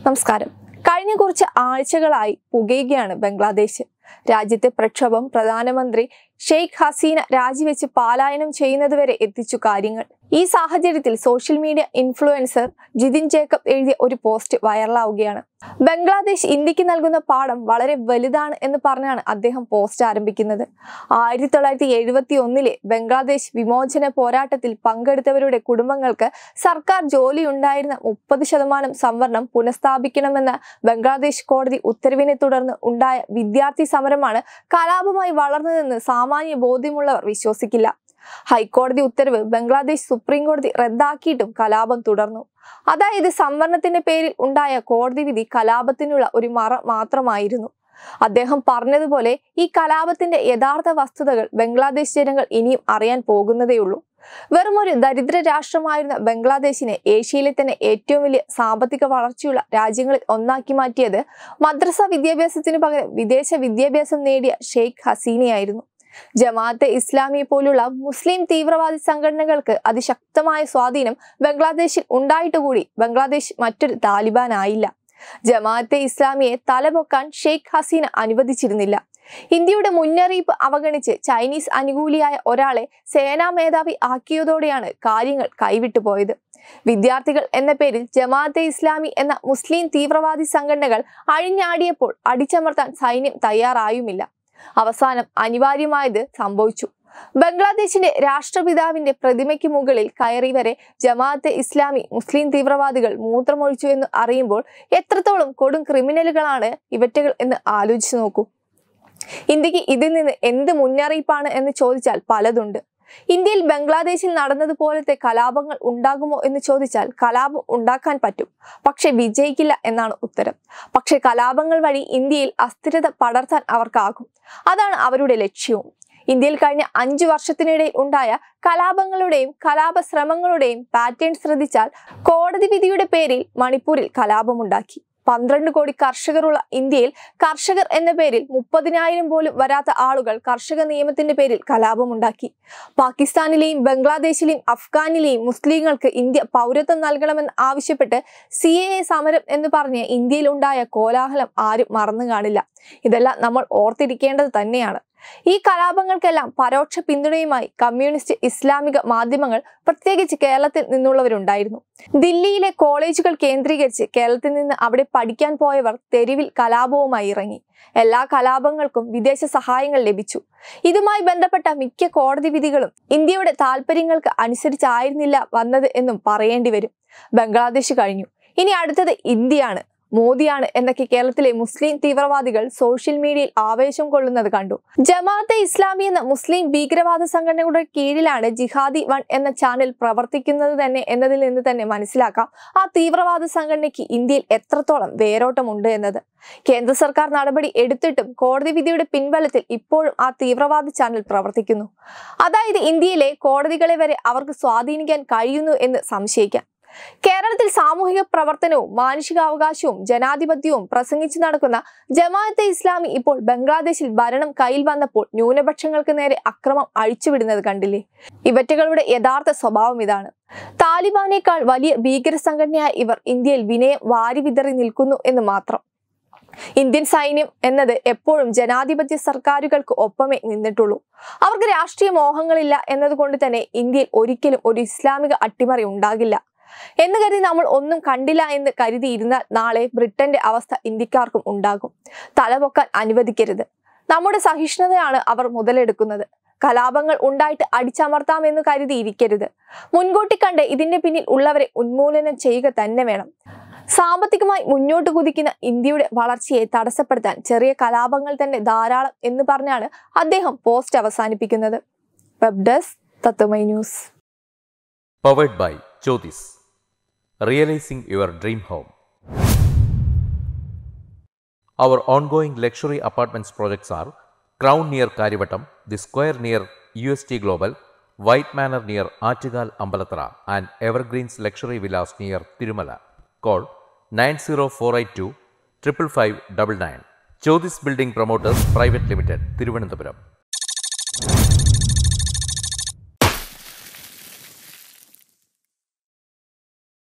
നമസ്കാരം. കഴിഞ്ഞ കുറച്ച് ആഴ്ചകളായി പുകയുകയാണ് ബംഗ്ലാദേശ്. രാജ്യത്തെ പ്രക്ഷോഭം പ്രധാനമന്ത്രി ഷെയ്ഖ് ഹസീന രാജിവെച്ച് പലായനം ചെയ്യുന്നതുവരെ എത്തിച്ചു കാര്യങ്ങൾ. ഈ സാഹചര്യത്തിൽ social media influencer Jithin Jacob എഴുതിയ ഒരു പോസ്റ്റ് വൈറലാവുകയാണ്. ബംഗ്ലാദേശ് ഇന്ത്യക്ക് നൽകുന്ന പാഠം വളരെ വലുതാണ് എന്ന് പറഞ്ഞാണ് അദ്ദേഹം പോസ്റ്റ് ആരംഭിക്കുന്നത്. 1971 ബംഗ്ലാദേശ് വിമോചന പോരാട്ടത്തിൽ പങ്കെടുത്തവരുടെ കുടുംബങ്ങൾക്ക് സർക്കാർ ജോലി ഉണ്ടായിരുന്ന 30% സംവരണം പുനഃസ്ഥാപിക്കണമെന്ന ബംഗ്ലാദേശ് കോടതി ഉത്തരവിനെ തുടർന്ന് ഉണ്ടായ വിദ്യാർത്ഥി സമരമാണ് കലാപമായി വളർന്നതെന്ന് സാമാന്യ ബോധ്യമുള്ളവർ വിശ്വസിക്കില്ല. ഹൈക്കോടതി ഉത്തരവ് ബംഗ്ലാദേശ് സുപ്രീം കോടതി റദ്ദാക്കിയിട്ടും കലാപം തുടർന്നു. അതായത് സംവരണത്തിന്റെ പേരിൽ ഉണ്ടായ കോടതി വിധി കലാപത്തിനുള്ള ഒരു മറ മാത്രമായിരുന്നു. അദ്ദേഹം പറഞ്ഞതുപോലെ ഈ കലാപത്തിന്റെ യഥാർത്ഥ വസ്തുതകൾ ബംഗ്ലാദേശ് ജനങ്ങൾ ഇനിയും അറിയാൻ പോകുന്നതേയുള്ളൂ. വെറും ഒരു ദരിദ്ര രാഷ്ട്രമായിരുന്ന ബംഗ്ലാദേശിനെ ഏഷ്യയിലെ തന്നെ ഏറ്റവും വലിയ സാമ്പത്തിക വളർച്ചയുള്ള രാജ്യങ്ങളിൽ ഒന്നാക്കി മാറ്റിയത് മദ്രസ വിദ്യാഭ്യാസത്തിനു പകരം വിദേശ വിദ്യാഭ്യാസം നേടിയ ഷെയ്ഖ് ഹസീനയായിരുന്നു. ജമാഅത്തെ ഇസ്ലാമിയെ പോലുള്ള മുസ്ലിം തീവ്രവാദി സംഘടനകൾക്ക് അതിശക്തമായ സ്വാധീനം ബംഗ്ലാദേശിൽ ഉണ്ടായിട്ടുകൂടി ബംഗ്ലാദേശ് മറ്റൊരു താലിബാൻ ആയില്ല. ജമാഅത്തെ ഇസ്ലാമിയെ തലപൊക്കാൻ ഷെയ്ഖ് ഹസീന അനുവദിച്ചിരുന്നില്ല. ഇന്ത്യയുടെ മുന്നറിയിപ്പ് അവഗണിച്ച് ചൈനീസ് അനുകൂലിയായ ഒരാളെ സേനാ മേധാവി ആക്കിയതോടെയാണ് കാര്യങ്ങൾ കൈവിട്ടുപോയത്. വിദ്യാർത്ഥികൾ എന്ന പേരിൽ ജമാഅത്തെ ഇസ്ലാമി എന്ന മുസ്ലിം തീവ്രവാദി സംഘടനകൾ അഴിഞ്ഞാടിയപ്പോൾ അടിച്ചമർത്താൻ സൈന്യം തയ്യാറായുമില്ല. അവസാനം അനിവാര്യമായത് സംഭവിച്ചു. ബംഗ്ലാദേശിന്റെ രാഷ്ട്രപിതാവിന്റെ പ്രതിമയ്ക്ക് മുകളിൽ കയറി വരെ ജമാഅത്തെ ഇസ്ലാമി മുസ്ലിം തീവ്രവാദികൾ മൂത്രമൊഴിച്ചു എന്ന് അറിയുമ്പോൾ എത്രത്തോളം കൊടും ക്രിമിനലുകളാണ് ഇവറ്റകൾ എന്ന് ആലോചിച്ചു നോക്കൂ. ഇന്ത്യക്ക് ഇതിൽ നിന്ന് എന്ത് മുന്നറിയിപ്പാണ് എന്ന് ചോദിച്ചാൽ പലതുണ്ട്. ഇന്ത്യയിൽ ബംഗ്ലാദേശിൽ നടന്നതുപോലത്തെ കലാപങ്ങൾ ഉണ്ടാകുമോ എന്ന് ചോദിച്ചാൽ കലാപം ഉണ്ടാക്കാൻ പറ്റും, പക്ഷെ വിജയിക്കില്ല എന്നാണ് ഉത്തരം. പക്ഷെ കലാപങ്ങൾ വഴി ഇന്ത്യയിൽ അസ്ഥിരത പടർത്താൻ അവർക്കാകും. അതാണ് അവരുടെ ലക്ഷ്യവും. ഇന്ത്യയിൽ കഴിഞ്ഞ 5 വർഷത്തിനിടയിൽ ഉണ്ടായ കലാപങ്ങളുടെയും കലാപ ശ്രമങ്ങളുടെയും പാറ്റേൺ ശ്രദ്ധിച്ചാൽ കോടതി വിധിയുടെ പേരിൽ മണിപ്പൂരിൽ കലാപമുണ്ടാക്കി. 12 കോടി കർഷകരുള്ള ഇന്ത്യയിൽ കർഷകർ എന്ന പേരിൽ 30,000 പോലും വരാത്ത ആളുകൾ കർഷക നിയമത്തിന്റെ പേരിൽ കലാപമുണ്ടാക്കി. പാകിസ്ഥാനിലെയും ബംഗ്ലാദേശിലെയും അഫ്ഗാനിലെയും മുസ്ലിങ്ങൾക്ക് ഇന്ത്യ പൗരത്വം നൽകണമെന്ന് ആവശ്യപ്പെട്ട് CAA സമരം എന്ന് പറഞ്ഞ് ഇന്ത്യയിൽ ഉണ്ടായ കോലാഹലം ആരും മറന്നു കാണില്ല. ഇതെല്ലാം നമ്മൾ ഓർത്തിരിക്കേണ്ടത് തന്നെയാണ്. ഈ കലാപങ്ങൾക്കെല്ലാം പരോക്ഷ പിന്തുണയുമായി കമ്മ്യൂണിസ്റ്റ് ഇസ്ലാമിക മാധ്യമങ്ങൾ പ്രത്യേകിച്ച് കേരളത്തിൽ നിന്നുള്ളവരുണ്ടായിരുന്നു. ദില്ലിയിലെ കോളേജുകൾ കേന്ദ്രീകരിച്ച് കേരളത്തിൽ നിന്ന് അവിടെ പഠിക്കാൻ പോയവർ തെരുവിൽ കലാപവുമായി ഇറങ്ങി. എല്ലാ കലാപങ്ങൾക്കും വിദേശ സഹായങ്ങൾ ലഭിച്ചു. ഇതുമായി ബന്ധപ്പെട്ട മിക്ക കോടതി വിധികളും ഇന്ത്യയുടെ താല്പര്യങ്ങൾക്ക് അനുസരിച്ചായിരുന്നില്ല വന്നത് എന്നും പറയേണ്ടി വരും. ബംഗ്ലാദേശ് കഴിഞ്ഞു, ഇനി അടുത്തത് ഇന്ത്യയാണ്, മോദിയാണ് എന്നൊക്കെ കേരളത്തിലെ മുസ്ലിം തീവ്രവാദികൾ സോഷ്യൽ മീഡിയയിൽ ആവേശം കൊള്ളുന്നത് കണ്ടു. ജമാഅത്തെ ഇസ്ലാമി എന്ന മുസ്ലിം ഭീകരവാദ സംഘടനയുടെ കീഴിലാണ് ജിഹാദി 1 എന്ന ചാനൽ പ്രവർത്തിക്കുന്നത് തന്നെ എന്നതിൽ നിന്ന് തന്നെ മനസ്സിലാക്കാം ആ തീവ്രവാദ സംഘടനയ്ക്ക് ഇന്ത്യയിൽ എത്രത്തോളം വേരോട്ടമുണ്ട് എന്നത്. കേന്ദ്ര സർക്കാർ നടപടി എടുത്തിട്ടും കോടതി വിധിയുടെ പിൻബലത്തിൽ ഇപ്പോഴും ആ തീവ്രവാദ ചാനൽ പ്രവർത്തിക്കുന്നു. അതായത് ഇന്ത്യയിലെ കോടതികളെ വരെ അവർക്ക് സ്വാധീനിക്കാൻ കഴിയുന്നു എന്ന് സംശയിക്കാം. കേരളത്തിൽ സാമൂഹിക പ്രവർത്തനവും മാനുഷികാവകാശവും ജനാധിപത്യവും പ്രസംഗിച്ചു നടക്കുന്ന ജമാഅത്തെ ഇസ്ലാമി ഇപ്പോൾ ബംഗ്ലാദേശിൽ ഭരണം കയ്യിൽ വന്നപ്പോൾ ന്യൂനപക്ഷങ്ങൾക്ക് നേരെ അക്രമം അഴിച്ചുവിടുന്നത് കണ്ടില്ലേ? ഇവറ്റകളുടെ യഥാർത്ഥ സ്വഭാവം ഇതാണ്. താലിബാനേക്കാൾ വലിയ ഭീകര സംഘടനയായ ഇവർ ഇന്ത്യയിൽ വിനയം വാരി വിതറി നിൽക്കുന്നു എന്ന് മാത്രം. ഇന്ത്യൻ സൈന്യം എന്നത് എപ്പോഴും ജനാധിപത്യ സർക്കാരുകൾക്ക് ഒപ്പമേ നിന്നിട്ടുള്ളൂ. അവർക്ക് രാഷ്ട്രീയ മോഹങ്ങളില്ല എന്നതുകൊണ്ട് തന്നെ ഇന്ത്യയിൽ ഒരിക്കലും ഒരു ഇസ്ലാമിക അട്ടിമറി ഉണ്ടാകില്ല എന്ന് കരുതി നമ്മൾ ഒന്നും കണ്ടില്ല എന്ന് കരുതിയിരുന്നാൽ നാളെ ബ്രിട്ടന്റെ അവസ്ഥ ഇന്ത്യക്കാർക്കും ഉണ്ടാകും. തലപൊക്കാൻ അനുവദിക്കരുത്. നമ്മുടെ സഹിഷ്ണുതയാണ് അവർ മുതലെടുക്കുന്നത്. കലാപങ്ങൾ ഉണ്ടായിട്ട് അടിച്ചമർത്താമെന്ന് കരുതിയിരിക്കരുത്. മുൻകൂട്ടി കണ്ട് ഇതിന്റെ പിന്നിൽ ഉള്ളവരെ ഉന്മൂലനം ചെയ്യുക തന്നെ വേണം. സാമ്പത്തികമായി മുന്നോട്ട് കുതിക്കുന്ന ഇന്ത്യയുടെ വളർച്ചയെ തടസ്സപ്പെടുത്താൻ ചെറിയ കലാപങ്ങൾ തന്നെ ധാരാളം എന്ന് പറഞ്ഞാണ് അദ്ദേഹം പോസ്റ്റ് അവസാനിപ്പിക്കുന്നത്. Web desk Tatwamayi news. Powered by Jyotis. Realizing your dream home. Our ongoing luxury apartments projects are Crown near Karivattam, The Square near UST Global, White Manor near Aattugal Ambalathara and Evergreens Luxury Villas near Tirumala. Call 90482 55599. Jyotis Building Promoters Private Limited, Thiruvananthapuram.